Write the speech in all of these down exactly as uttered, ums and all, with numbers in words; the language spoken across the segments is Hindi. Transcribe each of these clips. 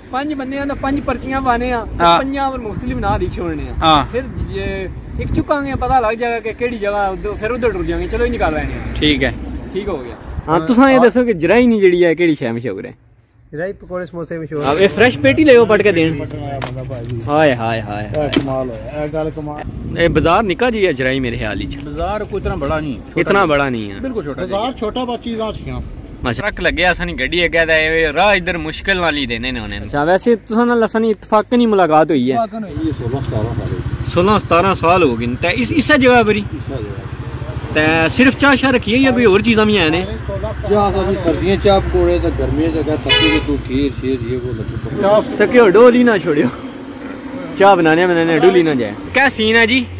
पांच बंदे दा पांच पर्चियां पाने आ पंजां पर मुख्तलिफ ना लिख छोड़ने आ फिर एक चुकांगे पता लग जाएगा कि केड़ी जगह फिर उधर टुर जाएंगे चलो ही निकाल लेने ठीक है ठीक हो गया। हां तुसा ये दसो कि जराई नहीं जेड़ी है केड़ी शय मशहूर है जराई पकोड़े समोसे मशहूर है। अब ये फ्रेश पेटी ले पट के देन हाय हाय हाय कमाल है ए गल कमाल। ए बाजार निका जी है जराई मेरे ख्याल च बाजार कोई इतना बड़ा नहीं इतना बड़ा नहीं है बिल्कुल छोटा बाजार छोटा बस चीज़ां छियां अच्छा ट्रक लगे असानी गड्डी अगे दा राह इधर मुश्किल नाल ही देने ने उन्हें। अच्छा वैसे तुसा नाल असानी इत्तफाक नहीं मुलाकात हुई है सोलह सतारह साल हो गए ते इस इस जगह पर ही ते सिर्फ चाह शाह रखी है या कोई और चीज़ां भी हैं ने चाह दा सर्दियां चाह पकोड़े ते गर्मियां जगह सब्जी की तू खीर शीर ये वो लगे ते क्यों डोली ना छोड़ियो चाह बनाने बनाने डोली ना जाए। क्या सीन है जी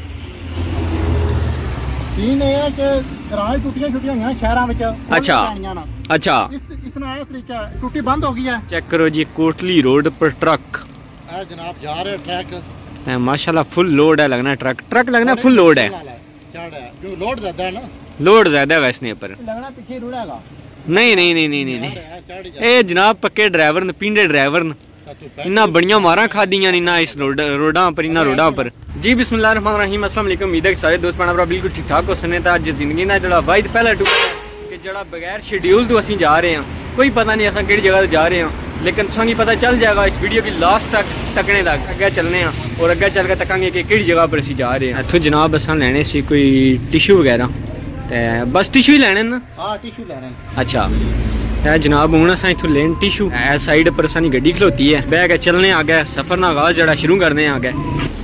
सीन है कि राह टुटियां छुटियां हैं शहरां विच अच्छा अच्छा इसमें आया तरीका टुटी बंद हो गई है चेक करो जी कोटली रोड पर ट्रक ए जनाब जा रहे ट्रक माशाल्लाह फुल लोड है लगना ट्रक ट्रक लगना फुल लोड है जो लोड ज्यादा है ना लोड ज्यादा है वैसे पर लगना पीछे रुड़ेगा नहीं नहीं नहीं नहीं नहीं ए जनाब पक्के ड्राइवर ने पिंडे ड्राइवर ने इन्ना बढ़िया मारा खादियां ना इस रोड रोडा पर इन्ना रोडा पर जी बिस्मिल्लाह रहमान रहीम अस्सलाम वालेकुम उम्मीद है कि सारे दोस्त भैन भरा बिल्कुल ठीक ठाक हो सने ता अज जिंदगी ना जड़ा वाहिद पहला टूर कि जड़ा बगैर शेड्यूल तो असीं जा रहे हैं कोई पता नहीं असां केड़ी जगह जा रहे हैं लेकिन तुसां पता चल जाएगा इस वीडियो की लास्ट तक तकने तक अगे चलने हैं और अगे चल के तकांगे कि केड़ी जगह पर असीं जा रहे हैं। इत्थों जनाब असां लैने सी कोई टिश्यू वगैरह ते बस टिश्यू ही लैने ना हां टिश्यू लैने अच्छा है जनाब हूँ अस इतों लेन टिश्यू ए साइड पर असानी गड्डी खलोती है बह के चलने आगे सफर ना आगाज जरा शुरू करने आगे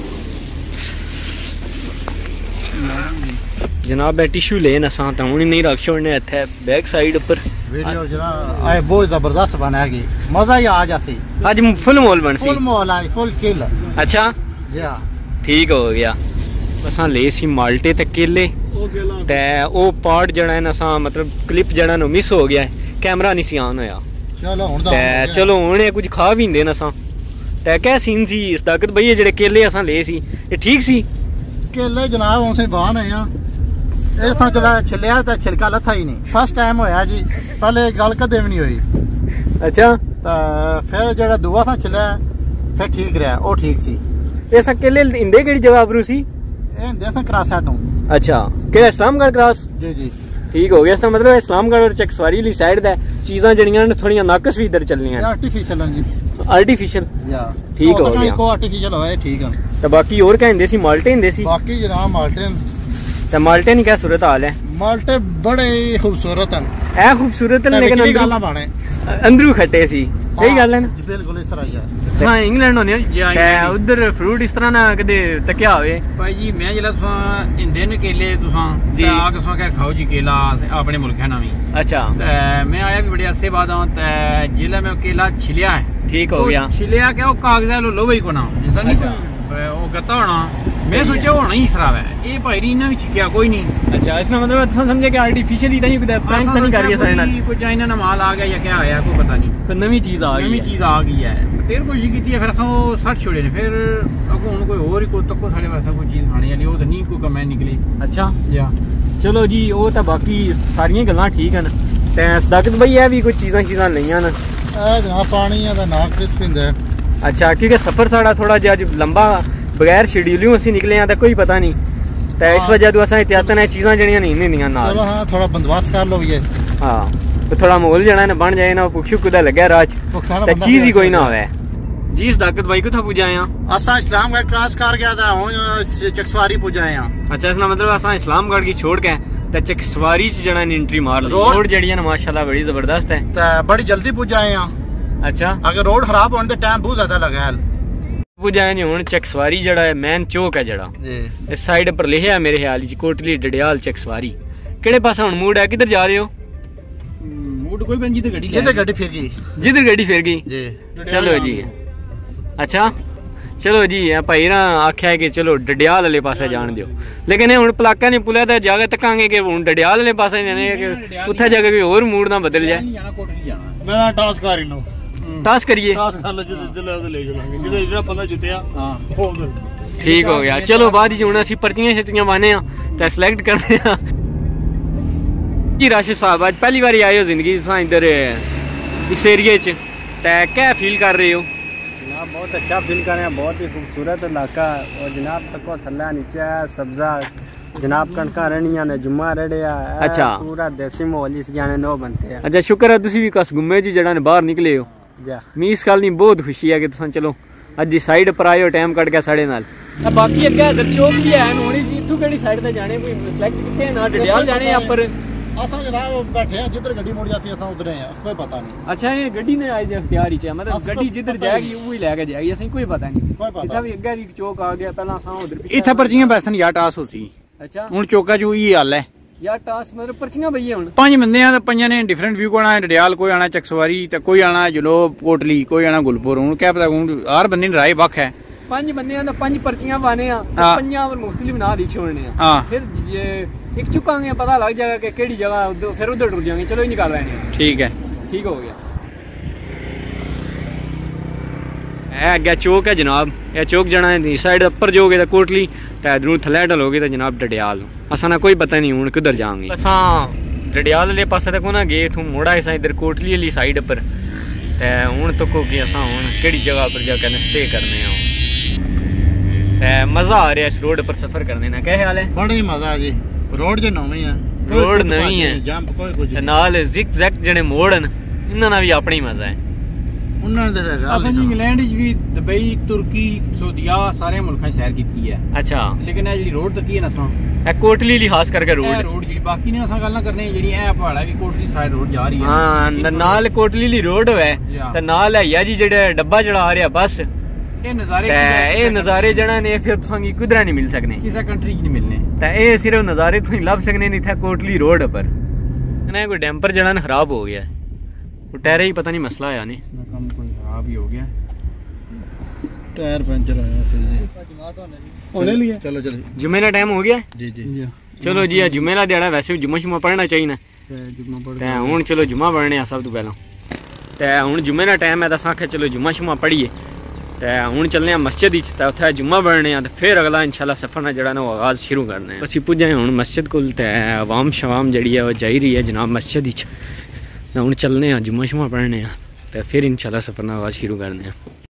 जनाब टिश्यू लेन असा तो हूँ नहीं रख छोड़ने इतने बैक साइड पर वीडियो जनाब बहुत जबरदस्त बनाएगी मजा ही आ जाती आज फुल मॉल बन सी फुल मॉल है फुल चिल अच्छा जी हां ठीक हो गया असा ले सी माल्टे ते केले ते ओ पार्ट जड़ा है असा मतलब क्लिप जड़ा नो मिस हो गया है कैमरा नहीं सी ऑन होया चलो हुन ते चलो हुन कुछ खा भी देन असा ते क्या सीन सी इस ताकत भई जेड़े केले असा ले सी ये ठीक सी केले जनाब उसे बाहन है ए सा जड़ा छिलिया ते छिलका लथा ही नहीं फर्स्ट टाइम होया जी पहले गल कदे भी नहीं हुई अच्छा ते फिर जेड़ा दुआ सा छिलिया फिर ठीक रहा ओ ठीक सी ए सा केले इंदे केड़ी जगह पर सी ए इंदे सा क्रासा तो अच्छा केड़ा इस्लामगढ़ क्रॉस जी जी ठीक हो गया इसका मतलब इस्लामगढ़ और चकसवारी वाली साइड दा चीज़ां जड़ियां थोड़ियां नाकस भी इधर चलनियां आर्टिफिशियल हैं जी आर्टिफिशियल या ठीक हो गया को आर्टिफिशियल होया ठीक है तो बाकी और क्या हिंदे सी माल्टे हिंदे सी बाकी जनाब माल्टे ते माल्टे नहीं क्या सूरत हाल है माल्टे बड़े खूबसूरत हैं ए खूबसूरत है लेकिन गल्ला बाणे अंदरू खट्टे सी यही गल है ना बिल्कुल इस तरह ही है हां इंग्लैंड होने ते उधर फ्रूट इस तरह ना कदे तकिया होवे भाई जी मैं जिला तुसा हिंदे ने केले तुसा ते आ के तुसा क्या खाओ जी केला अपने मुल्क है ना भी अच्छा ते मैं आया भी बड़े अरसे बाद आ ते जिला मैं केला छिलिया है ठीक हो गया छिलिया क्या वो कागज लो भाई को ना ऐसा नहीं वो गत्ता होना मैं सोचा होना ही खराब है ये भाई इना भी छिकिया कोई नहीं अच्छा इसका मतलब तुम समझे कि आर्टिफिशियल ही नहीं प्रैंक तो नहीं कर रही है सारे नाल कोई चाइना ना माल आ गया या क्या आया कोई पता नहीं पर नवी चीज आ गई नवी चीज आ गई है फिर कोशिश की है फिर असो सट छोड़े ने फिर अगो हुन कोई और ही को तको साले वाला कोई चीज खाने वाली वो तो नहीं कोई कमेंट निकली अच्छा या चलो जी वो तो बाकी सारी गल्लां ठीक है ना ते सदाकत भाई है भी कोई चीज़ां चीज़ां लईयां न ए जनाब पानी दा ना क्रिस्प पिंदा अच्छा क्योंकि सफर साड़ा थोड़ा जिहा लंबा बगैर शेड्यूलियों असीं निकले हैं तो कोई पता नहीं तो इस वजह तो असां एहतियातन है चीज़ां जड़ियां नहीं होंदियां नाल चलो हां थोड़ा बंदोबस्त कर लो ये हां तो थोड़ा माहौल जड़ा ना बन जाए ना पुछू कुदा लगे राज तो चीज़ ही कोई ना होवे जी सदाकत भाई कुथा पुजा आए हैं असां इस्लामगढ़ क्रॉस कर गया था हुन चकसवारी पुजा आए हैं अच्छा इसका मतलब असां इस्लामगढ़ की छोड़ के ते चकसवारी च जड़ा एंट्री मार ली रोड जड़ी है ना माशाल्लाह बड़ी जबरदस्त है ते बड़ी जल्दी पुज आए हैं अच्छा अगर रोड खराब होने ते टाइम बहुत ज्यादा लगा है पुज आए नहीं हुन चकसवारी जड़ा है मेन चौक है जड़ा जी इस साइड पर लिखया है मेरे ख्याल च कोटली डडियाल चकसवारी केड़े पासे हुन मूड है किधर जा रहे हो मूड कोई बन जिधर गाड़ी जिधर गाड़ी फिर गई जिधर गाड़ी फिर गई जी चलो जी अच्छा चलो जी भाई ना आख्या है कि चलो डडियाल वाले पासे जान दियो लेकिन हुन पलाका ने पुलिया ते जाके तकांगे कि हुन डडियाल वाले पासे जाने कि उत्थे जाके कोई और मूड ना बदल जाए मैं टास्क कर लो टास्क करिए टास्क कर लो जिधर जिधर ले चलांगे जिधर जिधर बंदा जुतिया हां उधर ठीक हो गया चलो बाद ही हुन ਅਸੀਂ पर्चियां छतियां माने आ ते सिलेक्ट करने आ जी राशिद साहब आज पहली बार आए हो जिंदगी तुसा इधर इस एरिया च तो क्या फील कर रहे हो? जनाब बहुत अच्छा फील कर रहे हैं, बहुत ही खूबसूरत इलाका और जनाब तको थल्ला नीचे सब्जा जनाब कणका रहनिया ने जुम्मा रेड़िया। अच्छा पूरा देसी माहौल जिस गाने नो बनते हैं। अच्छा शुक्र है तुसी भी कस घूमे जी जड़ा ने बाहर निकले हो। जा मीस गल नहीं बहुत खुशी है कि तुम चलो अज दी साइड पर आए हो टाइम कट गया साढ़े नाल। बाकी अगे इधर चौक भी है होनी जी इथू केड़ी साइड ते जाने कोई सिलेक्ट किते ना डडियाल जाने या पर असा जनाब बैठे हैं जिधर गड्डी मुड़ जाती है असा उधर हैं कोई पता नहीं। अच्छा ये गड्डी ने आज इख्तियार ही है मतलब गड्डी जिधर जाएगी वो ही लेके जाएगी असं कोई पता नहीं। कोई पता इतना भी अगे भी चौक आ गया पहला असा उधर इथे पर्चियां बैसन या टास होती। अच्छा हुन चौका जो ये हाल है यार टास मतलब पर्चियां भई हुन पांच बंदे हैं तो पंजां ने डिफरेंट व्यू को आना डडियाल कोई आना चकसवारी ते कोई आना जलोब कोटली कोई आना गुलपुर। हुन क्या पता हुन हर बंदे ने राय बख है पांच बंदे तो पांच पर्चियां पाने आ पंजां और मुख्तलिफ बना दी छोड़ने आ फिर एक चुकांगे पता लग जाएगा कि केड़ी जगह फिर उधर टुर जाएंगे। चलो ही निकाल रहे हैं। ठीक है ठीक हो गया। है अगे चौक है जनाब यह चौक जाना है साइड उपर जाओगे तो कोटली तो इधरों थले डलोगे तो जनाब डडियाल असा ना कोई पता नहीं हूँ किधर जाएंगे। असा डडियाल वाले पासे तक ना गए इथों मुड़ा असा इधर कोटली वाली साइड पर तो हूँ तको कि असा हूँ केड़ी जगह पर जाकर स्टे करने तो मज़ा आ रहा है इस रोड पर सफ़र करने ना। क्या ख्याल है? बड़ा ही मज़ा है जी रोड जो नवी है रोड नवी है जंप कोई कुछ नाल जिक जैक जड़े मोड़ न इन्हां भी अपना ही मज़ा है। उन्होंने दे देगा असन जी इंग्लैंड च भी दुबई तुर्की सऊदीया सारे मुल्कां सैर की है। अच्छा लेकिन ये रोड तक है ना असा ए कोटली ली खास करके रोड रोड जी बाकी ने असा गल्ला करने जेडी ए पहाड़ा भी कोटली साइड रोड जा रही है। हां नाल कोटली ली रोड है ते नाल है या जी जेड़ा डब्बा जड़ा आ रहा बस ये नज़ारे ये नज़ारे जड़ा ने फिर तुसांगी किधर नहीं मिल सकने किसी कंट्री च नहीं मिलने ते ए सिर्फ नज़ारे तुसी लब सकने नहीं थे कोटली रोड पर ना कोई डैम्पर जड़ा न खराब हो गया वो टायर ही पता नहीं मसला है नहीं कम कोई खराब ही हो गया टायर पंचर आया फिर जी होने लिया। चलो चलो जुम्मे का टाइम हो गया जी जी चलो जी जुम्मे का दिहाड़ा वैसे जुम्मा शुम्मा पढ़ना चाहिए ना ते हुण चलो जुम्मा पढ़ने सब तो पहला ते हुण जुम्मे का टाइम है तो असां आखे चलो जुम्मा शुम्मा पढ़िए तो हुण चलने मस्जिद तो उत्थे जुम्मा पढ़ने तो फिर अगला इंशाल्लाह सफर ना जड़ा ना आगाज़ शुरू करने हैं। असीं पुज्जे हुण मस्जिद कोल ते अवाम शवाम जड़ी है वो जाई रही है जनाब मस्जिद तो हुण चलने जुम्मा शुम्मा पढ़ने तो फिर इंशाल्लाह सफर ना आगाज़ शुरू करने।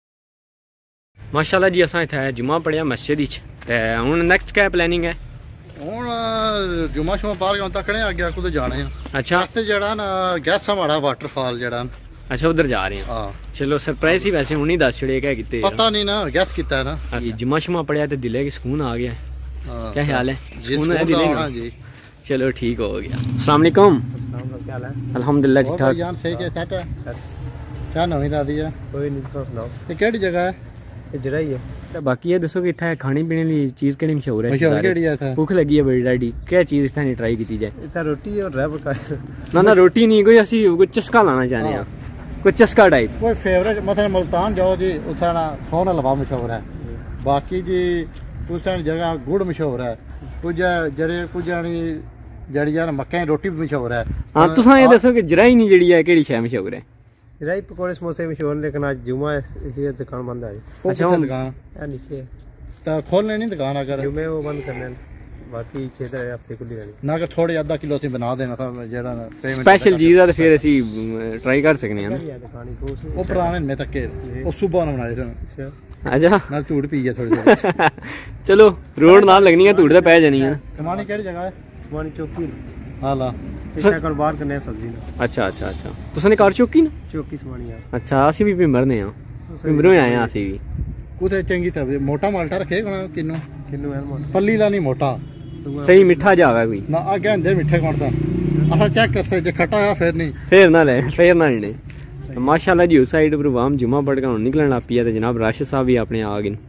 माशाल्लाह जी असां इत्थे जुम्मा पढ़िया मस्जिद तो हुण नैक्सट क्या प्लानिंग है? हुण जुम्मा शुम्मा पढ़ के तकने अगे कुछ जाने। अच्छा रास्ते जड़ा ना गैसा माड़ा वाटरफॉल जड़ा अच्छा उधर जा रहे हैं। हाँ चलो सरप्राइज ही वैसे हुनी दस छड़े क्या किते पता नहीं ना गैस किता है ना। अच्छा जुम्मा शुम्मा पढ़िया तो दिले की सुकून आ गया। क्या ख्याल है? सुकून है दिले का जी। चलो ठीक हो गया। अस्सलाम वालेकुम। क्या हाल है? अल्हम्दुलिल्लाह ठीक ठाक। जान सही है सेट है क्या नवी दादी है कोई नहीं तो सुनाओ ये केड़ी जगह है? ये जड़ा ही है तो बाकी ये दसो कि इतना खाने पीने की चीज़ केड़ी मशहूर है? मशहूर केड़ी है इत्थे? भूख लगी है बड़ी डाडी क्या चीज़ इत्थे ट्राई की जाए? इत्थे रोटी और ड्राइवर का ना ना रोटी नहीं कोई असी कोई चस्का लाना चाहते हैं कोई चस्का टाइप कोई फेवरेट मतलब मुल्तान जाओ जी उसे ना सोन हलवा मशहूर है। बाकी जी उस जगह गुड़ मशहूर है कुछ जड़े कुछ जड़ी यार मक्कें रोटी भी मशहूर है। हाँ तुम ये दसो कि जराई नहीं जड़ी है केड़ी शय मशहूर है? जराई पकौड़े समोसे मशहूर लेकिन आज जुम्मा है इसलिए दुकान बंद है। अच्छा दुकान नीचे तो खोलने नहीं दुकान अगर जुम्मे वो बंद करने बाकी छह हफ्ते खुली रहनी ना अगर थोड़े आधा किलो से बना देना था जेड़ा स्पेशल चीज़ है तो फिर ਅਸੀਂ ट्राई कर सकने हैं ना। वो पुराने में तक के वो सुबह ना बनाए थे अच्छा ना धूड़ पी है थोड़ी चलो रोड नाल लगनी है धूड़ तो पै जानी है ना। समानी केड़ी जगह है? समानी चौकी हां ला इसका कारोबार करने है सब्जी ना। अच्छा अच्छा अच्छा तुसने कार चौकी ना चौकी समानी है। अच्छा ਅਸੀਂ भी पिंबरने हां पिंबरों आए हैं ਅਸੀਂ भी कुछ चंगी तरह मोटा माल्टा रखे किन्नू किन्नू है मोटा पल्ली ला नहीं मोटा सही मिठा जावे कोई ना आगे अंदर मिठे कौन सा असा चेक करते जे खट्टा है फिर नहीं फिर ना ले फिर ना लेने। तो माशाल्लाह जी उस साइड पर वाम जुम्मा पढ़ कर निकलना आप पिया तो जनाब राशिद साहब भी अपने आ गए।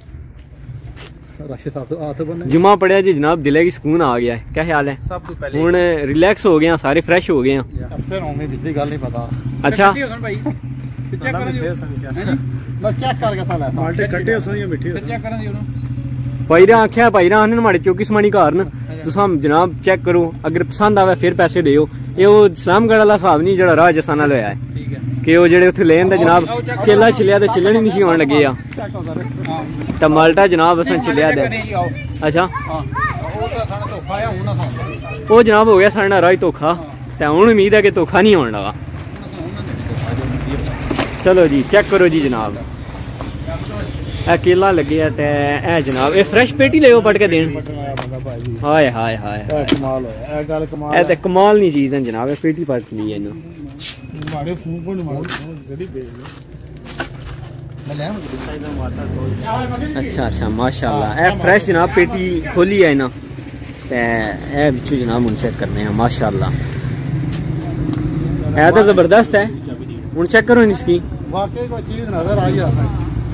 राशिद साहब तो हाथ बने जुम्मा पढ़िया जी जनाब दिले की सुकून आ गया है। क्या ख्याल है? सब तो पहले हुन रिलैक्स हो गए सारे फ्रेश हो गए फिर होंगे दूसरी गल नहीं पता। अच्छा चेक करा दियो मैं चेक करके साला माल्टे कट्टे हो सही बैठे चेक करा दियो ना भाईरा आख्या भाईरा आने माड़े चौकी समानी घर न तुसां जनाब चेक करो अगर पसंद आवे फिर पैसे दियो। ये वो इस्लामगढ़ वाला हिसाब नहीं जड़ा राह जसा नाल होया है ठीक है कि वो जेड़े उत्थे लेन दा जनाब केला छिलिया ते छिलण ही नहीं होण लगे आ ते माल्टा जनाब असां छिलिया दे। अच्छा हां वो तो साडा धोखा है हुन ना सुन वो जनाब हो गया साडा राह धोखा ते हुन उम्मीद है कि धोखा नहीं होण लगा। चलो जी चेक करो जी जनाब, ए केला लगे है ते ए जनाब ए फ्रेश पेटी ले पट के देन। हाय हाय हाय कमाल होया ए गल कमाल ए ते कमाल नी चीज है जनाब, ए पेटी पट ली है इनु मारे फोन को मारो जल्दी दे मैं ले अच्छा अच्छा माशाल्लाह ए फ्रेश जनाब पेटी खोली है ना ते ए बिचू जनाब मुन चेक करने हैं माशाल्लाह ए तो जबरदस्त है। मुन चेक करो इसकी वाकई कोई चीज नजर आई है,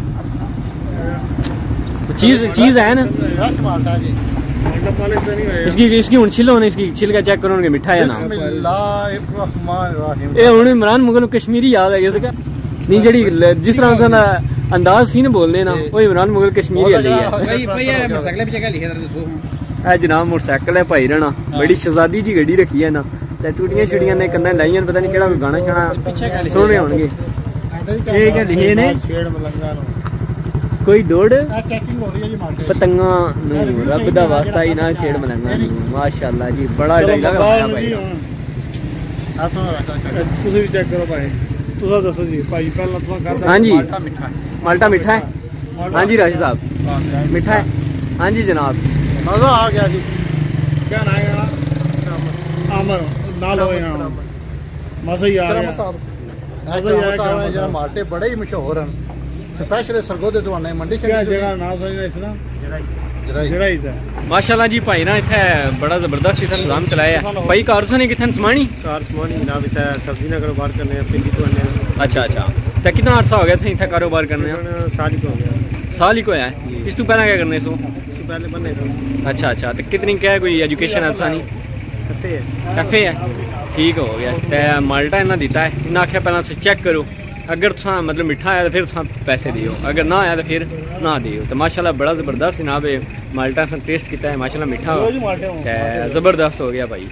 चीज चीज है ना फ्रेश माल्टा जी। इसकी इसकी हुन छिलो ने इसकी छिल के चेक करो कि मिठा है ना। बिस्मिल्लाहिर्रहमानिर्रहीम ए हुन इमरान मुगल कश्मीरी याद है इसका नहीं जड़ी जिस तरह का अंदाज सी न बोलने ना वो इमरान मुगल कश्मीरी वाली है। भाई भाई ये मोटरसाइकिल पे जगह लिखे दसो ए जनाब मोटरसाइकिल है भाई रहना बड़ी शहजादी जी गड्डी रखी है ना ते टूटियां छुटियां ने कंधा लाइयां पता नहीं केड़ा कोई गाना शाना सुन रहे होंगे। ये क्या लिखे ने छेड़ मलंगा कोई दौड़ चेकिंग हो रही है जी माल्टे पतंगा नू रब दा वास्ता ही ना छेड़ मलंगा नू माशाल्लाह जी बड़ा डायलॉग है भाई। आ तो ਤੁਸੀਂ ਵੀ ਚੈੱਕ ਕਰੋ ਭਾਈ, ਤੁਸੀਂ ਦੱਸੋ ਜੀ ਭਾਈ ਪਹਿਲਾਂ ਤੁਸੀਂ ਕਰਦਾ हाँ जी माल्टा मीठा है, माल्टा मीठा है। हाँ जी राशिद साहब मीठा है। हाँ जी जनाब मजा आ गया जी। क्या ना है आमर नाल होए ना मजा ही आ गया। मजा ही आ गया। माल्टे बड़े ही मशहूर हैं, स्पेशल सरगोदे तो आने मंडी क्या जगह ना समझना इस ना जरा ही था माशाल्लाह जी भाई ना इथे बड़ा जबरदस्त इथे निजाम चलाया है भाई। कारसा ने किथे समानी कार समान जनाब इतना सब्जी ना कारोबार करने हैं पिंडी तो आने। अच्छा अच्छा तो कितना अरसा हो गया थे इथे कारोबार करने हैं साल ही हो गया। साल ही को है इस तू पहला क्या करने सो इससे पहले बनने से अच्छा अच्छा तो कितनी क्या है कोई एजुकेशन है सानी कफे है कैफे है ठीक हो गया तो माल्टा इन्हें दिता है इन्हें आख्या पहला चेक करो अगर तुसा मतलब मिठा आया तो फिर तुसा पैसे दियो अगर ना आया तो फिर ना दियो। तो माशाल्लाह बड़ा ज़बरदस्त जनाब माल्टा से टेस्ट किया है माशाल्लाह मिठा ज़बरदस्त हो गया भाई।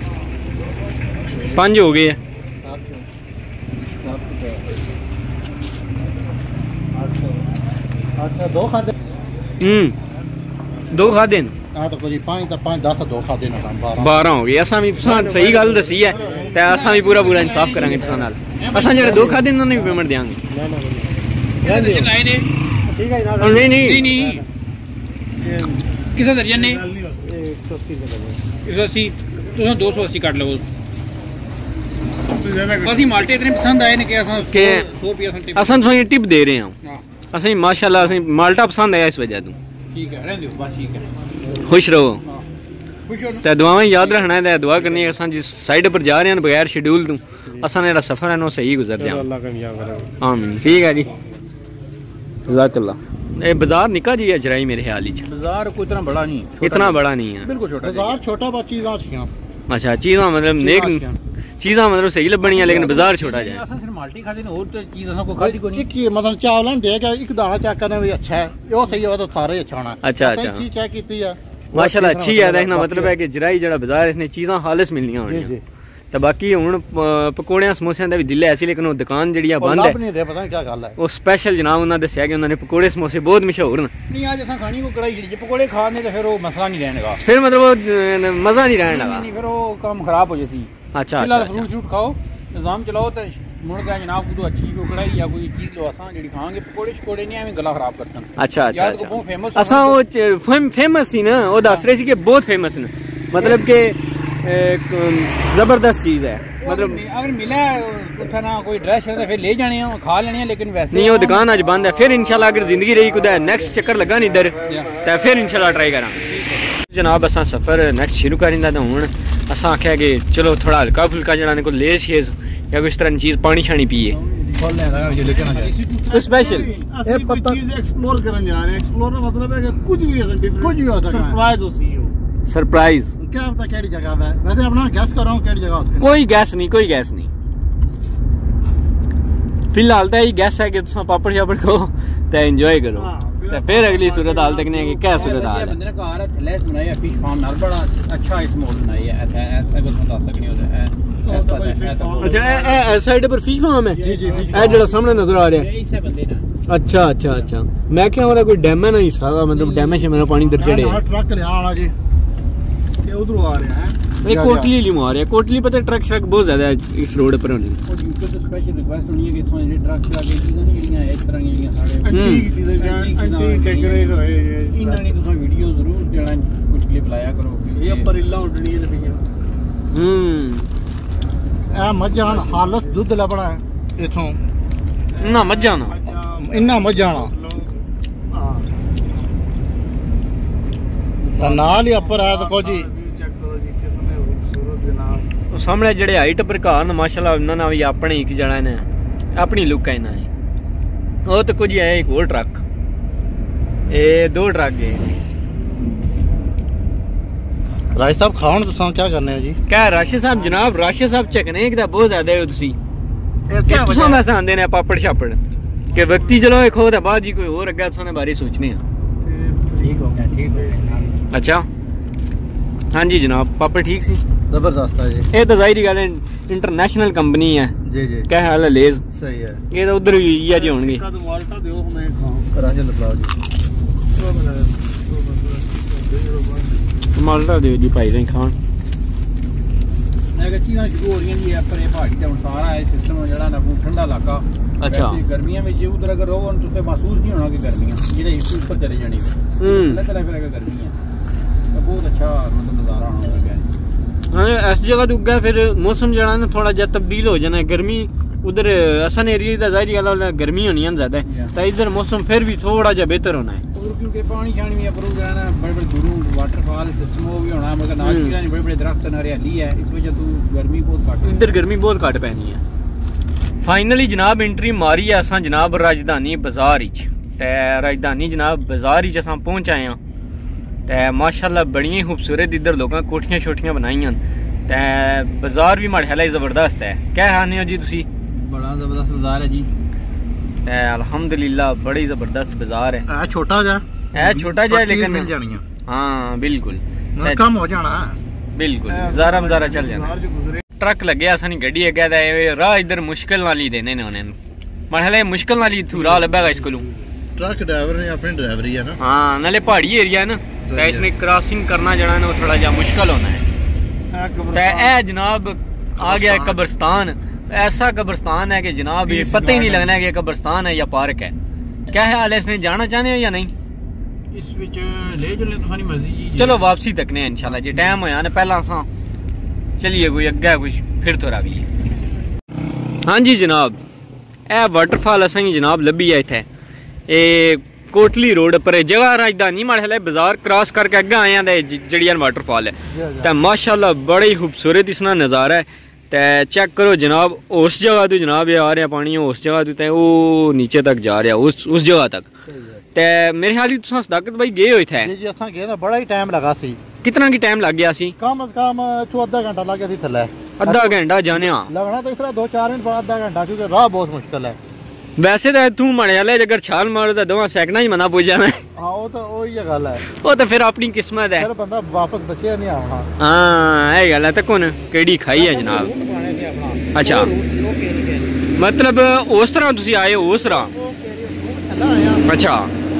पांच हो गए अच्छा दो खाते हम्म दो खा देन हाँ तो कोई पाँच तो पाँच दस दो खाते ना बारह बारह हो गए। असा भी तुसा सही गल दसी है तो असा भी पूरा पूरा इंसाफ करांगे तुसा नाल। असा जेड़े दो खा देन उन्हें भी पेमेंट देंगे। ठीक है नहीं नहीं नहीं किसा दर्जन ने एक सौ अस्सी एक सौ अस्सी तुम दो सौ अस्सी काट लो। असी माल्टे इतने पसंद आए ने कि असा के सौ रुपया असा तुसें टिप दे रहे हैं असें माशाल्लाह असें माल्टा पसंद आया इस वजह तो ठीक है रहने दो बस ठीक है खुश रहो खुश हो ते दुआएं याद रखना है दुआ करनी है असां जिस साइड पर जा रहे हैं बगैर शेड्यूल तो असां जेड़ा सफर है ना सही गुजर जाए। अल्लाह कामयाब करे आमीन ठीक है जी जज़ाकल्लाह। ए बाजार निका जी है जराई मेरे ख्याल ही बाजार कोई इतना बड़ा नहीं इतना बड़ा नहीं है बिल्कुल छोटा बाजार छोटा बस चीज़ां छियां। अच्छा चीज़ां मतलब नेक चीज़ां मतलब सही लबनियां लेकिन बाजार छोटा जाए। असां सिर्फ माल्टी खाते ने और तो चीज असां को खादी को नहीं एक ही मतलब चावल दे के एक दाना चेक करने भी अच्छा है वो सही है तो सारे अच्छा होना। अच्छा अच्छा चीज चेक की है माशाल्लाह अच्छी है देखना मतलब है कि जराई जड़ा बाजार इसने चीज़ां खालिस मिलनियां जी जी होनी तो बाकी हुन पकौड़ियां समोसियां दा भी दिल है ऐसी लेकिन वो दुकान जड़ी बंद है नहीं रहे पता नहीं क्या गल है वो स्पेशल जनाब उन्होंने दसिया कि उन्होंने पकौड़े समोसे बहुत मशहूर न नहीं आज असां खानी को कढ़ाई जे पकोड़े खाने तो फिर वो मसला नहीं रहने का फिर मतलब वो मजा नहीं रहने लगा। नहीं फिर वो काम खराब हो जैसी अच्छा फिलहाल अच्छा फ्रूट फ्रूट खाओ निजाम चलाओ तो मुड़ गया जनाब को तो अच्छी को कढ़ाई या कोई चीज लो असां जेडी खाएंगे पकोड़े शकोड़े नहीं हमें गला खराब करते हैं। अच्छा अच्छा याद को बहुत फेमस असा वो फेमस सी ना वो दस रहे सी कि बहुत फेमस न मतलब कि जबरदस्त चीज है मतलब अगर मिला उठा ना कोई ड्रेस है तो फिर ले जाने हैं खा लेने हैं लेकिन वैसे नहीं वो दुकान आज बंद है। फिर इंशाल्लाह अगर जिंदगी रही कुछ नेक्स्ट चक्कर लगा नहीं इधर तो फिर इंशाल्लाह ट्राई करांगे जनाब। असा सफर नेक्स्ट शुरू करिंदा तो हुन असा आख्या कि चलो थोड़ा हल्का फुल्का जड़ा ने को लेस शेज या कुछ तरह चीज पानी शानी पिए स्पेशल ये पता चीज एक्सप्लोर करने जा रहे हैं। एक्सप्लोर का मतलब है कि कुछ भी ऐसा डिफरेंट कुछ भी हो सकता है सरप्राइज हो सी हो सरप्राइज क्या पता केड़ी जगह है वैसे अपना गैस कर रहा हूं केड़ी जगह उसके कोई गैस नहीं कोई गैस नहीं फिलहाल तो यही गैस है कि तुम पापड़ शापड़ खो तो एंजॉय करो तो फिर अगली सूरत हाल तक नहीं क्या सूरत हाल है बंदे ने कहा रहा थलेस बनाया फिश फार्म नाल बड़ा अच्छा इस मॉडल बनाया है ऐसा कुछ बता सकनी होता है। अच्छा ए ए साइड पर फिश फार्म है जी जी ए जेड़ा सामने नजर आ रहा है इससे बंदे ना अच्छा अच्छा अच्छा मैं क्या हो रहा कोई डैम है ना हिस्सा मतलब डैम है मेरा पानी इधर चढ़े ट्रक ले आना जी ये उधर आ रहा है ये कोटली लिमो आ रहा है। कोटली पता ट्रक श्रक बहुत ज्यादा है इस रोड पर होनी। और यूके तो स्पेशल रिक्वेस्ट होनी है कि इथों जेडे ट्रक चला के चीज़ां नहीं ਜਿਹੜੀਆਂ इस तरह ਦੀਆਂ ਜਿਹੜੀਆਂ ਸਾਡੇ ठीक चीजें जान ठीक टकरे होए ਇਹਨਾਂ ਨੇ ਤੁਸੀਂ ਵੀਡੀਓ ਜ਼ਰੂਰ ਜਿਹੜਾ ਕੁਝ ਕਲਿੱਪ ਲਾਇਆ ਕਰੋ ये परीला उठनी है भैया। हम्म ਇਹ ਮੱਝਾਂ ਹਾਲਸ ਦੁੱਧ ਲੱਭਣਾ ਇਥੋਂ ना मजा ना ਇੰਨਾ ਮੱਝਾਂ हां ਤਾਂ ਨਾਲ ਹੀ ਉੱਪਰ ਆਇਆ ਤਾਂ ਕੁਝ ਹੀ चेक करो जी कितने खूबसूरत जनाब। ਉਹ ਸਾਹਮਣੇ ਜਿਹੜੇ ਹਾਈਟ ਪਰ ਘਰ ਨੇ ਮਾਸ਼ਾਅੱਲਾ ਉਹਨਾਂ ਨਾਲ ਵੀ ਆਪਣੇ ਇੱਕ ਜਣਾ ਨੇ ਆਪਣੀ ਲੁੱਕ ਹੈ ਨਾ ਉਹ ਤਾਂ ਕੁਝ ਹੈ ਇੱਕ ਹੋਰ ਟਰੱਕ ਇਹ ਦੋ ਟਰੱਕ ਗਏ ਰਾਜ ਸਾਹਿਬ ਖਾਣ ਤੁਸੀਂ ਕੀ ਕਰਨੇ ਹੋ ਜੀ ਕਹਿ ਰਾਸ਼ੀ ਸਾਹਿਬ ਜਨਾਬ ਰਾਸ਼ੀ ਸਾਹਿਬ ਚੱਕਨੇ ਇੱਕ ਤਾਂ ਬਹੁਤ ਜ਼ਿਆਦਾ ਹੋ ਤੁਸੀਂ ਇਹ ਕਿ ਤੁਸੀਂ ਮੈਂ ਆਂਦੇ ਨੇ ਪਾਪੜ ਛਾਪੜ ਕਿ ਵਕਤੀ ਚਲੋ ਇੱਕ ਹੋ ਤਾਂ ਬਾਅਦ ਜੀ ਕੋਈ ਹੋਰ ਅੱਗਾ ਤੁਹਾਨੂੰ ਬਾਰੇ ਸੋਚਨੇ ਆ ਠੀਕ ਹੋ ਗਿਆ ਠੀਕ ਹੋ ਗਿਆ ਅੱਛਾ ਹਾਂਜੀ ਜਨਾਬ ਪਾਪੜ ਠੀਕ ਸੀ ਜ਼ਬਰਦਸਤ ਹੈ ਜੀ ਇਹ ਤਾਂ ਜ਼ਾਹਿਰੀ ਗੱਲ ਹੈ ਇੰਟਰਨੈਸ਼ਨਲ ਕੰਪਨੀ ਹੈ ਜੀ ਜੀ ਕਹਿ ਹਾਲ ਹੈ ਲੇਜ਼ ਸਹੀ ਹੈ ਇਹ ਤਾਂ ਉਧਰ ਵੀ ਹੀ ਆ ਜੀ ਹੋਣਗੇ का तो माल्टा दो हमें खाओ ਰਾਜਨ ਲਪਲਾਓ ਜੀ ਮਾਲਟਾ ਦਿਓ ਜੀ ਭਾਈ ਦੇ ਖਾਣ ਇਹ ਚੀਜ਼ਾਂ ਸ਼ੁਰੂ ਹੋ ਰਹੀਆਂ ਜੀ ਆਪਣੇ ਪਹਾੜੀ ਤੇ ਹੁਣ ਸਾਰਾ ਇਹ ਸਿਸਟਮ ਜਿਹੜਾ ਨਾ ਬਹੁਤ ਠੰਡਾ ਇਲਾਕਾ ਅੱਛਾ ਗਰਮੀਆਂ ਵਿੱਚ ਉਧਰ ਅਗਰ ਰਹੋ ਤੁਸੀਂ ਮਹਿਸੂਸ ਨਹੀਂ ਹੋਣਾ ਕਿ ਗਰਮੀਆਂ ਜਿਹੜੇ ਇਸ ਉੱਪਰ ਚਲੇ ਜਾਣੀ ਹੂੰ ਅੱਲਾਹ ਤਾਲਾ ਫਿਰ ਗਰਮੀ ਹੈ ਤਾਂ ਬਹੁਤ ਅੱਛਾ ਮਤਲਬ ਨਜ਼ਾਰਾ ਹੋਣਾ ਲੱਗਾ ਹਾਂ ਇਸ ਜਗ੍ਹਾ ਤੋਂ ਉੱਗਾ ਫਿਰ ਮੌਸਮ ਜਿਹੜਾ ਨਾ ਥੋੜਾ ਜਿਹਾ ਤਬਦੀਲ ਹੋ ਜਾਣਾ ਗਰਮੀ उधर असन एरिया का ज़ाहिर गल गर्मी होनी है ज़्यादा तो इधर मौसम फिर भी थोड़ा जा बेहतर होना है और क्योंकि पानी शानी भी अप्रूव रहना बड़े बड़े दूरों वाटरफॉल सिस्टम वो भी होना मगर नाल की बड़े बड़े दरख्त हरियाली है इस वजह तो गर्मी बहुत घट इधर गर्मी बहुत घट पैनी है फाइनली जनाब एंट्री मारी है असां जनाब राजधानी बाजार विच ते राजधानी जनाब बाजार विच असां पहुंच आए हां ते माशाल्लाह बड़ियां खूबसूरत इधर लोकां कोठियां छोटियां बनाईयां ते बाजार भी माड़े हाले जबरदस्त है क्या हाने हो जी तुसी बड़ा जबरदस्त बाजार है जी ते अल्हम्दुलिल्लाह बड़ी जबरदस्त बाजार है ਇਹ ਛੋਟਾ ਜਿਹਾ है छोटा जा लेकिन मिल जानी है हाँ बिल्कुल कम हो जाना बिल्कुल ज़ारा मज़ारा चल जाना ट्रक लगे असां गड्डी अग्गे ते राह इधर मुश्किल नाल ही देने ने उन्हें मरहले मुश्किल नाल ही इथू राह लब्भेगा इस कोलों ट्रक ड्राइवर ने अपनी ड्राइवरी है ना हाँ नाले पहाड़ी एरिया है ना तो इसने क्रॉसिंग करना जड़ा ना थोड़ा जा मुश्किल होना है ते ए जनाब आ गया कब्रिस्तान ऐसा कब्रिस्तान है कि जनाब ये पता ही नहीं लगना है कि कब्रिस्तान है या पार्क है क्या हाल है इसने जाना चाहते हो या नहीं इस विच ले चले तुसानी मर्जी जी चलो वापसी तकने इंशाल्लाह जी टाइम होया ना पहला असां चलिए कोई अग्गे कुछ फिर तो रही है हाँ जी जनाब ए वाटरफॉल असां जनाब लब्भी है इत्थे ए कोटली रोड पर जगह राजधानी माड़े बाजार क्रॉस करके अग्गे आए हैं जड़ी वाटरफॉल है तो माशाल्लाह बड़ा ही खूबसूरत इसना नज़ारा है तो चेक करो जनाब उस जगह तो जनाब ये आ रहा पानी उस जगह तो वो नीचे तक जा रहा उस उस जगह तक तो मेरे ख्याल तुम सदाकत भाई गए हुए थे जी जी असां गए था बड़ा ही टाइम लगा सी कितना की टाइम लग गया सी कम से कम इथों आधा घंटा लग गया सी थल्ले आधा घंटा जाने लगना तो इस तरह दो चार मिनट आधा घंटा क्योंकि राह बहुत मुश्किल है वैसे तो तू मरे वाले अगर छाल मारो तो दवा सैकड़ा ही मना पुज जाना हाँ वो तो वही गल है वो तो फिर अपनी किस्मत है फिर बंदा वापस बचे नहीं आना हाँ ये गल है तो कौन केड़ी खाई है जनाब अच्छा मतलब उस तरह तुसी आए हो उस तरह अच्छा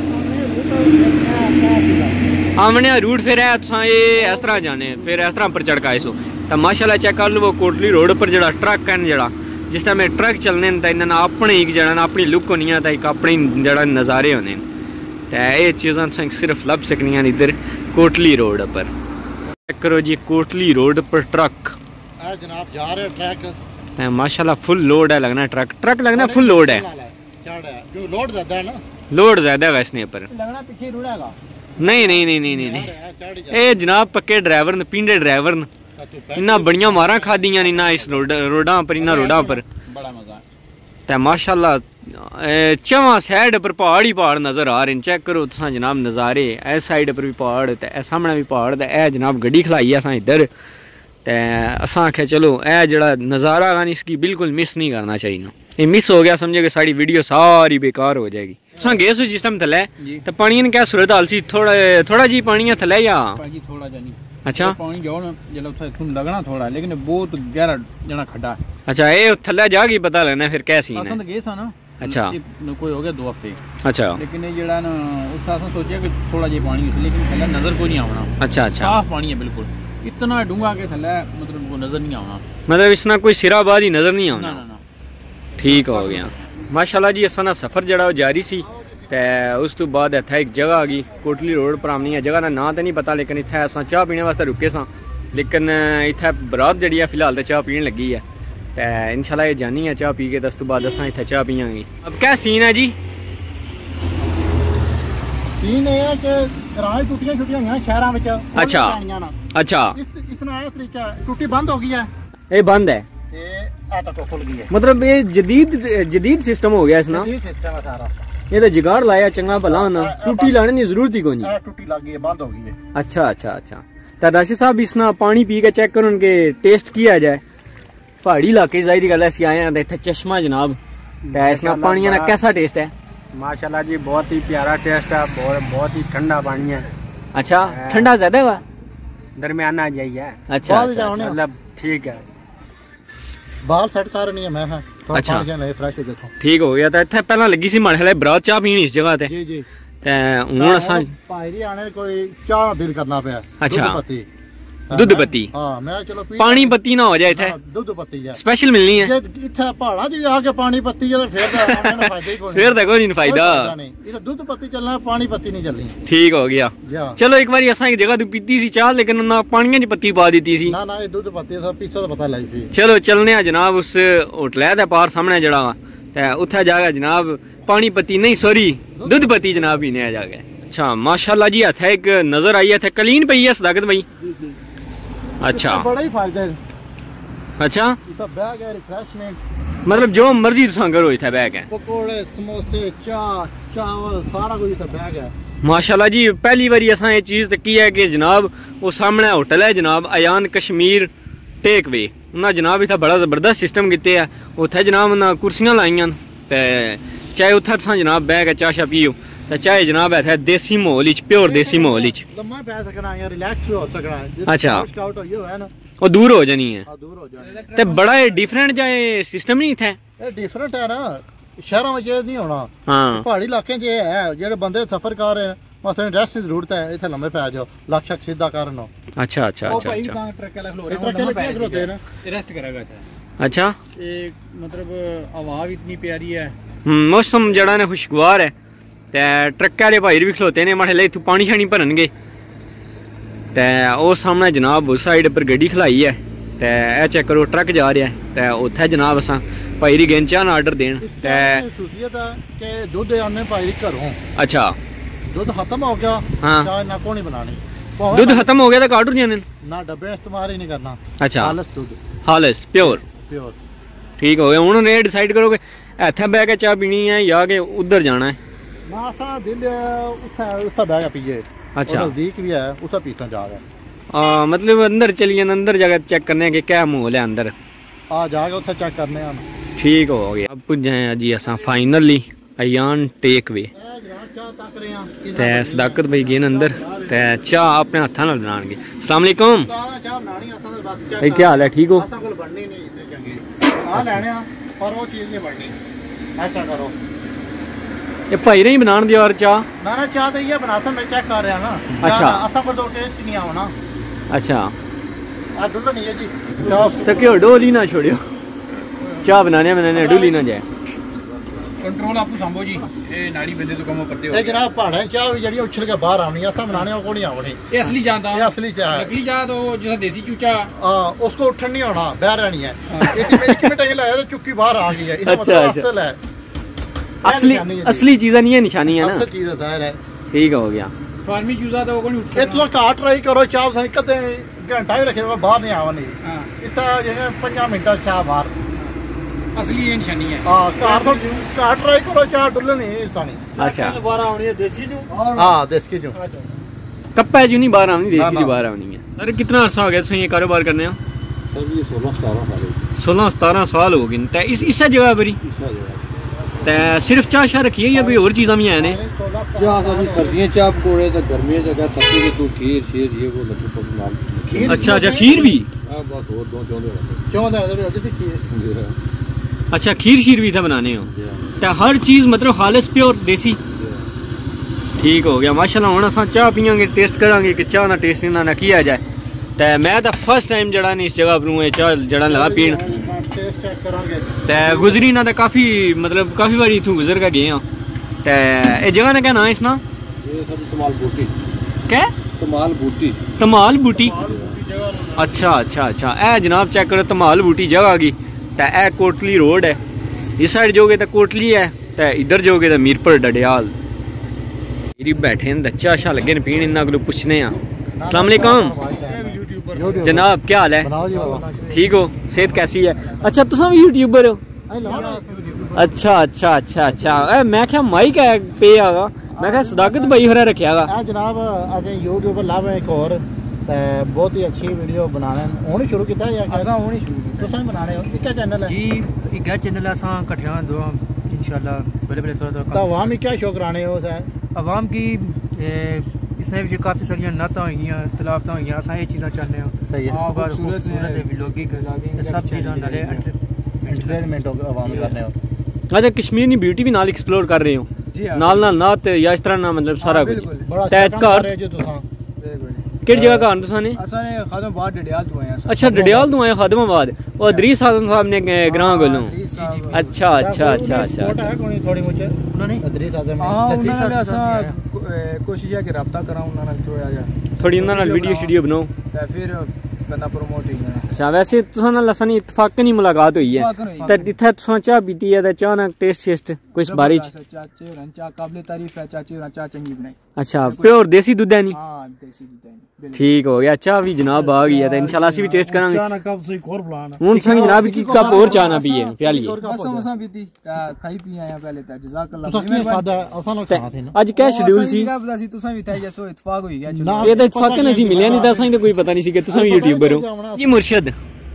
आमने रूट फिर है तुसा ये इस तरह जाने फिर इस तरह पर चढ़ के आए सो तो माशाल्लाह चेक कर लो वो कोटली रोड पर जड़ा ट्रक है जड़ा जिस टाइम ट्रक चलने तो इन्होंने अपने एक जड़ा अपनी लुक होनी है तो एक अपने जड़ा नज़ारे होने तो ये चीज़ां सिर्फ लभ सकनियां इधर कोटली रोड पर चेक करो जी कोटली रोड पर ट्रक जनाब जा रहे ट्रक माशाल्लाह फुल लोड है लगना ट्रक ट्रक लगना फुल लोड है जो लोड ज्यादा है ना लोड ज्यादा है वैसने पर लगना पीछे रुड़ेगा नहीं नहीं नहीं नहीं नहीं नहीं ये जनाब पक्के ड्राइवर न पिंडे ड्राइवर न इन्ना बड़ियां मारा खादियां इन्ना इस रोड रोडा पर इन्ना रोडा पर बड़ा मजा ते माशाल्लाह चवा साइड पर पहाड़ ही पहाड़ नजर आ रहे हैं चेक करो तुसां जनाब नज़ारे इस साइड पर भी पहाड़ ते सामने भी पहाड़ ते ए जनाब गड्डी खलाई असां इधर ते असां आखे चलो ए जड़ा नज़ारा गानी इसकी बिल्कुल मिस नहीं करना चाहिए ये मिस हो गया समझे कि साड़ी वीडियो सारी बेकार हो जाएगी तुसां गए सो जिस टाइम थले ते पानी ने क्या सूरत हाल सी थोड़ा थोड़ा जी पानी थले या जी थोड़ा जानी अच्छा पानी जाओ ना जब उत्थे लगना थोड़ा लेकिन बहुत गहरा जना खड्डा अच्छा ये थले जाके पता लगना फिर क्या सीन है असां तो गए सा ना अच्छा कोई हो गया दो हफ्ते अच्छा लेकिन ये जड़ा ना उस असां सोचा कि थोड़ा जी पानी लेकिन थले नजर कोई नहीं आना अच्छा अच्छा साफ पानी है बिल्कुल इतना डूंगा के थल्ले मतलब को नजर नहीं आना, मतलब इसना कोई सिराबाद ही नजर नहीं आना। ना ना ठीक हो गया माशाल्लाह जी। असा ना सफ़र जरा जारी सी ते उस तो बाद इत्थे एक जगह आ गई कोटली रोड पर आनी है। जगह का नाम तो नहीं पता, लेकिन इत्थे असां चाह पीने वास्ते रुके सां, लेकिन इत्थे बरात जड़ी है फिलहाल तो चाह पीने लगी है। तो इंशाल्लाह ये जानी है चाह पी के, उस तो बाद असां इत्थे चाह पियांगे। अब क्या सीन है जी? सीन ये है कि ग्रां टुटियां छुटियां हैं शहरों में। अच्छा अच्छा, इसना ये तरीका टुटी बंद हो गई है, ये बंद है, खुल गई है, मतलब ये जदीद जदीद सिस्टम हो गया इसना। सिस्टम है सारा, ये तो जुगाड़ लाया चंगा भला ना, टूटी लाने की जरूरत ही कोई नहीं। टूटी लग गई है, बंद हो गई है। अच्छा अच्छा अच्छा। तो राशिद साहब इसना पानी पी के चेक करो के टेस्ट किया जाए। पहाड़ी इलाके जाहिर गल है आए हैं इतने चश्मा जनाब, तो इसना पानी ना कैसा टेस्ट है? माशाल्लाह जी बहुत ही प्यारा टेस्ट है, बहुत बहुत ही ठंडा पानी है। अच्छा ठंडा ज्यादा है? दरमियाना जाइए। अच्छा मतलब ठीक है, बाल सेट कर नहीं है मैं। हाँ अच्छा फ्रेश देखो ठीक हो गया। तो इतने पहला लगी सी माड़े वाले बरात चाह पीनी इस जगह ते। जी जी। ते हुन असां भाई आने कोई चाह दिल करना पे। अच्छा दूध पत्ती। हां मैं चलो पानी पत्ती ना हो जाए इथे, दूध पत्ती है स्पेशल मिलनी है। इथे पहाड़ा च आके पानी पत्ती है तो फिर तो फायदा ही कोई। फिर देखो नहीं फायदा नहीं, इधर दूध पत्ती चलना, पानी पत्ती नहीं चलनी। ठीक हो गया। चलो एक बार असां एक जगह तो पीती सी चाह, लेकिन ना पानी च पत्ती पा दी सी। ना ना ये दूध पत्ती सब पीछे तो पता लाई सी। चलो चलने आ जनाब उस होटल है पार सामने जड़ा ते उत्थे जाके जनाब पानी पत्ती नहीं सॉरी दूध पत्ती जनाब पीने आ जाके। अच्छा माशाल्लाह जी इत्थे एक नजर आई है, कलीन पई है सदाकत भाई। अच्छा बड़ा ही फायदा है। अच्छा इतना बैग है रिफ्रेशमेंट, मतलब जो मर्जी तुसां करो इत्थे बैग है, पकोड़े समोसे चाह चावल सारा कुछ इतना बैग है। माशाल्लाह जी। पहली बारी असां ये चीज़ की है कि जनाब वो सामने होटल है जनाब अयान कश्मीर टेक वे, उन्हें जनाब इतना बड़ा जबरदस्त सिस्टम किते है। उत्थे जनाब उन्हें कुर्सियां लाइयां ते चाहे उत्थे तुसां जनाब बैग है चाह शाह पियो, तो चाहे जनाब है देसी माहौल च प्योर देसी माहौल च लम्मा पै सकना या रिलैक्स भी हो सकना है। अच्छा स्काउट हो है ना, वो दूर हो जानी है। हां दूर हो जानी ते बड़ा डिफरेंट जाए सिस्टम नहीं थे। ये डिफरेंट है ना, शहरों में ये नहीं होना। हां पहाड़ी इलाके च ये है, जेडे बंदे सफर कर रहे हैं मसलन रेस्ट की जरूरत है, इथे लम्बे पै जाओ लक शक सीधा करनो। अच्छा अच्छा अच्छा अच्छा ट्रक वाला खलो रहा है, ट्रक खलोते हैं ना, रेस्ट करेगा। अच्छा एक मतलब हवा भी इतनी प्यारी है, मौसम जड़ा ने खुशगवार है। ते ट्रक वाले भाई भी खलोते ने माड़े इत्थों पानी शानी भरन गए। ते ओ सामने जनाब उस साइड पर गड्डी खलाई है, ते ए चेक करो ट्रक जा रहा है। ते उत्थे जनाब असां भाई री गेन चाह ऑर्डर देन ते सूसियत है कि दूध आने भाई घरों। अच्छा दूध खत्म हो गया, हाँ चाय ना कोनी बनानी, दूध खत्म हो गया तो काट जाने ना डब्बे इस्तेमाल ही नहीं करना। अच्छा खालिस दूध, खालिस प्योर प्योर। ठीक हो गया। उन्होंने डिसाइड करो कि इत्थे बह के चाह पीनी है या कि उधर जाना है। ना असा दिल उठा उठा बह के पीए। अच्छा नजदीक भी है, उठा पीछे जा रहा है। आ, मतलब अंदर चलिए अंदर जगह चेक करने के क्या माहौल है अंदर, आ जाके उठा चेक करने हैं। ठीक हो गया। अब पुजे हैं जी असा फाइनली अयान टेक वे ते सदाकत भाई गए अंदर ते चाह अपने हथा नाल बनाणगे। अस्सलाम वालेकुम भाई, क्या हाल है? ठीक हो? ये भाई नहीं बनाने दिया और चाह ना ना चाह तो ये बनाता मैं चेक कर रहा ना। अच्छा असा को तो टेस्ट नहीं आवना। अच्छा आ दुल्हन नहीं है जी, तो क्यों डोली ना छोड़ियो, चाह बनाने बनाने डोली ना जाए। कंट्रोल आपको संभो जी, ये नाड़ी बंदे तो कम करते हो। ये जनाब पहाड़े चाह जड़ी उछल के बाहर आनी, असा बनाने को नहीं आवनी। ये असली चाह था, ये असली चाह है। नकली चाह तो जैसा देसी चूचा, हां उसको उठन नहीं होना, बह रहनी है। इसी में एक मिनट ही लाया तो चुक्की बाहर आ गई है। इसका मतलब असल है, असली असली चीज़ नहीं है, निशानी है ना, असल चीज़ जाहिर है। ठीक हो गया। फार्मी चूजा तो कोई उठ ये तुम घाट ट्राई करो चाह सन कदे घंटा भी रखे बाहर नहीं आवनी। हां इतना जे पंजा मिनट चाह बाहर असली ये निशानी है। हां कार तो घाट ट्राई करो चाह डुल्ल नहीं सानी। अच्छा बाहर आवनी है देसी जो। हां देसी जो कप्पा जो नहीं बाहर आवनी, देसी जो बाहर आवनी है। अरे कितना अर्सा हो गया तुम ये कारोबार करने हो? सर ये सोलह सतारह साल सोलह सतारह साल हो गए। ते इस इस जगह पर ही ते सिर्फ चाह शाह रखी है या कोई और चीज़ां भी हैं ने? चाह तो सर्दियां चाह पकोड़े तो गर्मियां जगह सर्दी के तू खीर शीर ये वो लड्डू नाम। अच्छा अच्छा खीर भी? हां बस और दो चौंदे चौंदे चौंदे खीर। अच्छा खीर शीर भी था बनाने हो तो हर चीज़ मतलब खालिस प्योर देसी। ठीक हो गया माशाल्लाह। हुण असां चाह पियांगे, टेस्ट करांगे कि चाह ना टेस्ट ना ना किया जाए। ते मैं तो फर्स्ट टाइम जड़ा नहीं इस जगह पर चाह जड़ा लगा पीन टेस्ट चेक करांगे ते गुजरी ना तो काफ़ी मतलब काफ़ी बारी इथों गुजर के गए हाँ ते ये जगह ने क्या नाम है इसना ये सब तमाल बूटी क्या तमाल बूटी तमाल बूटी अच्छा अच्छा अच्छा ए जनाब चेक करो तमाल बूटी जगह की ते ए कोटली रोड है इस साइड जोगे तो कोटली है ते इधर जोगे तो मीरपुर डडियाल मेरी बैठे न अच्छा अच्छा लगे न पीन इन्ना को पूछने अस्सलाम वालेकुम जनाब क्या हाल है ठीक हो सेहत कैसी है अच्छा तुम भी यूट्यूबर हो अच्छा अच्छा अच्छा अच्छा ए मैं क्या माइक है पे आगा मैं क्या सदाकत भाई होरा रखिया गा जनाब असें यूट्यूब पर लाभ एक और बहुत ही अच्छी वीडियो बनाने हुण शुरू किया या असां हुण ही शुरू किया तुसां बनाने हो क्या चैनल है जी इक चैनल है असां कठिया दो इंशाल्लाह बड़े बड़े थोड़ा थोड़ा तो आवाम क्या शौक कराने हो आवाम की इसने भी काफ़ी सारियां नातां होइयां तलावतां होइयां असां ये चीज़ां चाहते हैं सही है खूबसूरत है व्लॉगिंग सब चीज़ां नाले एंटरटेनमेंट आवाम करने हो अच्छा कश्मीरी ब्यूटी भी नाल एक्सप्लोर कर रहे हो नाल नाल नात या इस तरह ना मतलब सारा कुछ तैत घर केड़ी जगह घर तुसां ने असां ने खादमाबाद डडियाल तो आए अच्छा डडियाल तो आए खादमाबाद और अदरीस हासन साहब ने ग्रां कोलों अच्छा अच्छा अच्छा अच्छा थोड़ी मुझे उन्होंने अदरीस हासन हां उन्होंने असां कोशिश है कि राब्ता करा उन्हां नाल थोड़ा जा थोड़ी उन्हां नाल वीडियो वीडियो बनाओ ते फिर बंदा प्रमोट ही जाना अच्छा वैसे तुसां नाल असां इत्तफाक नहीं मुलाकात हुई है ते इत्थे तुसां चाह पीती है ते चाह ना टेस्ट टेस्ट कोई इस बारे च चाचे और चाह काबिल तारीफ है चाचे और चाह चंगी बनाई अच्छा प्योर देसी दूध है नहीं हां देसी दूध है ठीक हो गया चाह भी जनाब आ गई है तो इंशाल्लाह असी भी टेस्ट करांगे चाह ना कब से खोर बुलाना हुन संग जनाब की कप और चाह ना पिए प्याली बस मसा पीती खाई पी आया पहले ता जजाकल्लाह तुसां की खादा असां लोग खाना थे ना आज क्या शेड्यूल सी क्या पता सी तुसां भी थे जैसो इत्तेफाक होई गया चलो ये तो इत्तेफाक नहीं मिलिया नहीं तो असां तो कोई पता नहीं सी कि तुसां भी यूट्यूबर हो जी मुर्शिद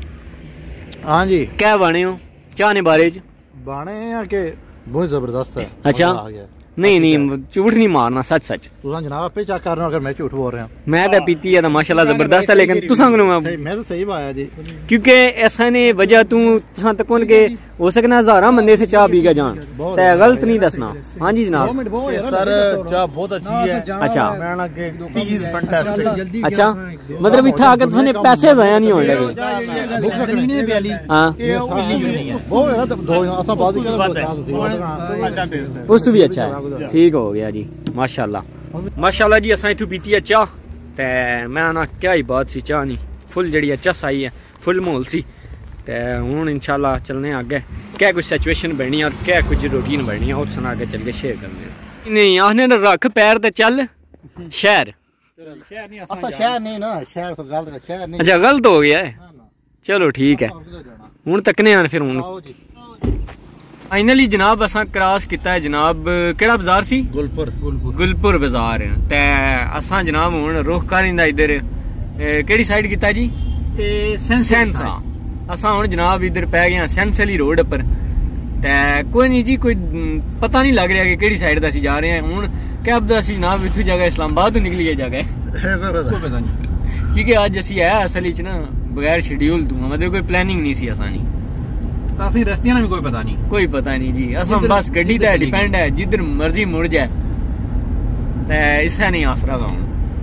हां जी क्या बने हो चाह ने बारे च बाने हैं कि बहुत जबरदस्त है अच्छा नहीं नहीं झूठ नहीं मारना सच सच तुसां जनाब आपे चेक करना अगर मैं झूठ बोल रहा हूं मैं तो पीती है तो माशाल्लाह जबरदस्त है लेकिन तुसां को सही मैं तो सही बाया जी क्योंकि ऐसा ने वजह तू तुसां तक के हो सकना हजारां बंदे थे चाह पी के जान ते गलत नहीं दसना हां जी जनाब सर चाह बहुत अच्छी है अच्छा मैंने के टीज फैंटास्टिक अच्छा मतलब इत्थे आके तुसां ने पैसे जाया नहीं होने लगे हां वो है तो दो असां बात कर उस तो भी अच्छा है ठीक हो गया जी माशाल्लाह माशाल्लाह जी असां इथों पीती है चाह ते मैं ना क्या ही बात सी चाह नहीं फुल जड़ी चस आई है फुल माहौल सी ते हुन इंशाल्लाह चलने आगे क्या कुछ सिचुएशन बनी और क्या कुछ रूटीन बनी है और सुना के चल के शेयर करने नहीं आखने रख पैर ते चल शहर शहर नहीं असा शहर नहीं ना शहर तो गलत शहर नहीं अच्छा गलत हो गया है चलो ठीक है हुन तकने आन फिर हुन फाइनली जनाब असा क्रॉस किया है जनाब केड़ा बाजार सी गुलपुर गुलपुर बाजार ते असा जनाब हुन रुख करिंदा इधर केड़ी साइड किता जी सेंसा असा हुन जनाब इधर पै गए सेंस वाली रोड पर ते कोई नहीं जी कोई पता नहीं लग रहा कि केड़ी साइड दा जा रहे हैं हुन क्या पता असी जनाब इथों जगह इस्लामाबाद तो निकली है जगह क्योंकि आज असी है असल च ना बगैर शेड्यूल तो मतलब कोई प्लानिंग नहीं सी आसानी तासी रस्तियां भी कोई पता नहीं कोई पता नहीं जी असा बस गड्डी दा डिपेंड है जिधर मर्जी मुड़ जाए ते इससे नहीं आसरा गा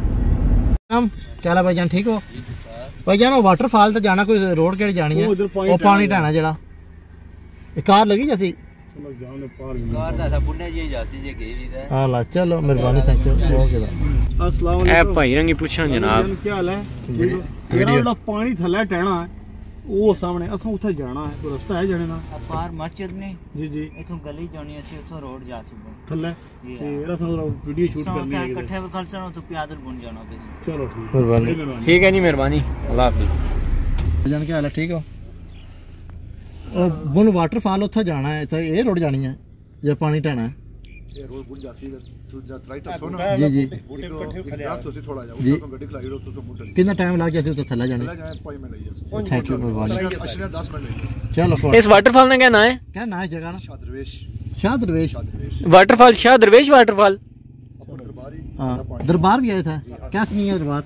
हम क्या भाईजान ठीक हो भाईजान वो वाटरफॉल ते जाना कोई रोड केड़ी जानी है वो पानी ढाना जेड़ा कार लगी जैसी कार दा बुन्ने जी जासी जे गई भी दा हां ला चलो मेहरबानी थैंक यू ओके अस्सलाम वालेकुम ए भाई रंगी पूछा जनाब क्या हाल है वीडियो पानी थल्ले टहना है वो सामने असा उथे जाना है कोई रास्ता है जाने ना पार मस्जिद ने जी जी इथों गली जानी है उथों रोड जा सकते थल्ले ते रसा वीडियो शूट करनी है इकट्ठे कल्चर तो पैदल बुन जाना बस चलो ठीक मेहरबानी ठीक है जी मेहरबानी अल्लाह हाफिज जान क्या हाल है ठीक हो ओ बुन वाटरफॉल उथे जाना है तो ये रोड जानी है जे पानी ढाना है ये रोड बुन जासी तू जा राइट सुन जी जी बूटे इकट्ठे खले आ तुसी थोड़ा जाओ तो गड्डी खलाई रो तो बूटे कितना टाइम लग गया सी उते थल्ले जाने चला जाए पाँच मिनट लगी थैंक यू मेहरबानी अच्छे दस मिनट लगी चलो इस वाटरफॉल ने क्या नाम है क्या नाम है जगह ना शाह दरवेश शाह दरवेश वाटरफॉल शाह दरवेश वाटरफॉल हां दरबार भी आया था क्या नहीं है दरबार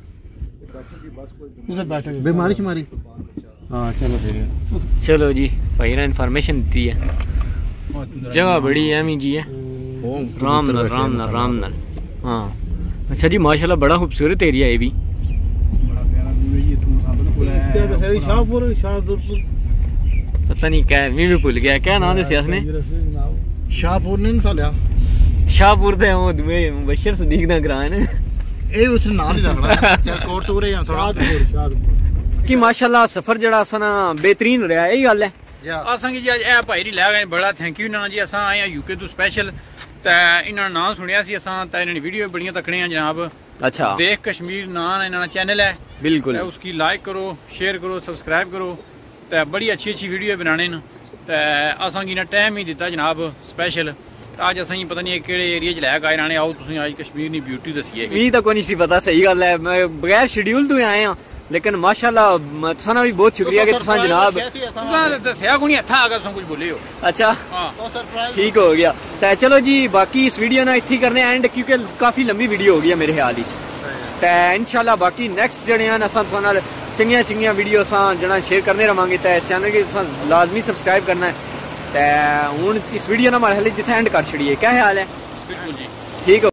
उसे बैठे बीमारी शुमारी हां चलो ठीक है चलो जी भाई ने इन्फॉर्मेशन दी है जगह बड़ी एमी जी है राम नाल राम नाल राम नाल हाँ अच्छा जी माशाल्लाह बड़ा खूबसूरत एरिया है ये भी बड़ा प्यारा व्यू है ये तू शाहपुर शाहपुर पता नहीं क्या मैं भी भूल गया क्या नाम दस्या उसने शाहपुर ने सालिया शाहपुर दे वो दुए बशर सदीक दा ग्रां है ना ए उसने नाम ही रखना चल कोट टूरे या थोड़ा शाहपुर कि माशाल्लाह सफर जड़ा असा ना बेहतरीन रहा यही गल है असां की जी अज ए भाई लै गए बड़ा थैंक यू इन्होंने जी असां आए हैं यूके तो स्पेशल ते इन्होंने नाम सुनिया सी असां ते इन्होंने वीडियो बड़ियां तकने हैं जनाब अच्छा देख कश्मीर नाम इन्होंने चैनल है बिल्कुल उसकी लाइक करो शेयर करो सब्सक्राइब करो ते बड़ी अच्छी अच्छी वीडियो बनाने न ते असां की ना टाइम ही दिता जनाब स्पेशल अज असां पता नहीं केड़े एरिया च लैक आए राने आओ तुसीं अज कश्मीर दी ब्यूटी दस्सिए मी तो कोई नहीं सी पता सही गल है मैं बगैर शेड्यूल तो आए हां लेकिन माशाल्लाह तुसां भी बहुत शुक्रिया कि तुसां जनाब तुसां दस्सिया कोनी हथा अगर तुम कुछ बोले हो अच्छा हां ठीक हो गया तो चलो जी बाकी इस वीडियो ना इत्थे करने एंड क्योंकि काफी लंबी वीडियो हो गई है मेरे ख्याल तो इंशाल्लाह बाकी नेक्स्ट जड़े हैं असां तुसां नाल चंगियां चंगियां वीडियो असां जना शेयर करने रवांगे तो इस चैनल गी तुसां लाजमी सब्सक्राइब करना है तो हुण इस वीडियो ना मारे जिथे एंड कर छड़िए क्या ख्याल है बिल्कुल जी ठीक हो